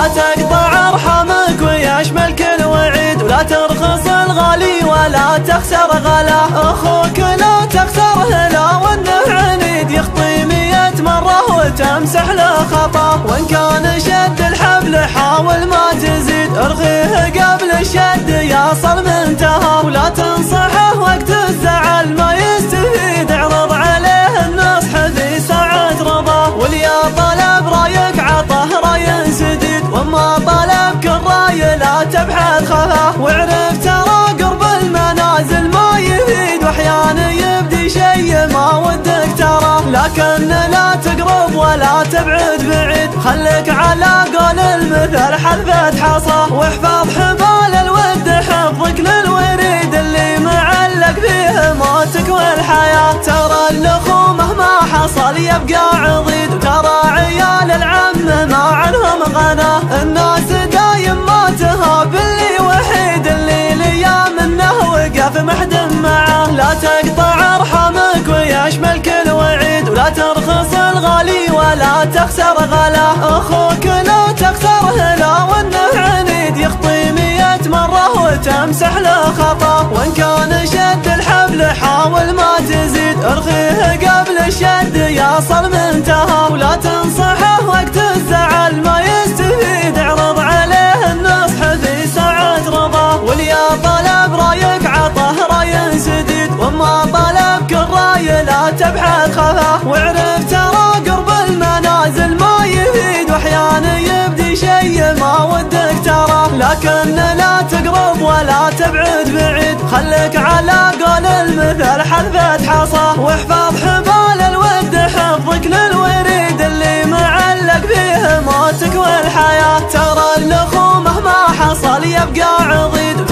لا تقطع أرحامك ويشمل كل وعيد، ولا ترخص الغالي ولا تخسر غلاه. أخوك لا تخسره لو أنه عنيد، يخطي 100 مرة وتمسح له خطاه. وإن كان شد الحبل حاول ما تزيد، ارخيه قبل الشد يصل منتهى. ولا تنصحه وقت الزعل ما يستفيد، اعرض عليه النصح في ساعة رضاه. واليا طلب رايك عطه راي سديد، وما طلبك الراي لا تبحث خفاه. واعرف ترى قرب المنازل ما يفيد، واحيانا يبدي شي ما ودك تراه. لكن لا تقرب ولا تبعد بعيد، خليك على قول المثل حذفت حصاه. واحفظ حبال الود حفظك للوريد، اللي معلق فيه موتك والحياة. ترى الاخو مهما حصل يبقى عضيد، وترى عيال العم ما عنهم غناه. الناس دايم ما تهاب اللي وحيد، اللي ليا منه وقف محدم معاه. لا تقطع ارحامك ويشمل كل وعيد، ولا ترخص الغالي ولا تخسر غلاه. اخوك لا تخسره لو انه عنيد، يخطي 100 مرة وتمسح له خطاه. وان كان شد الحبل حاول ما تزيد، ارخيه قبل الشد يصل منتهى. ولا تنصحه وقت الزعل ما يستفيد، اعرض عليه النصح في ساعة رضاه. واليا طلب رايك عطه راي سديد، وما طلبك الراي لا تبحث خفاه. واعرف ترى قرب المنازل ما يفيد، واحيانا يبدي شي ما ودك تراه. لكن لا تقرب ولا تبعد بعيد، خليك على قول المثل حذفت حصاه. واحفظ حبال الود حفظك للوريد، اللي معلق فيه موتك والحياة. ترى الاخو مهما حصل يبقى عضيد،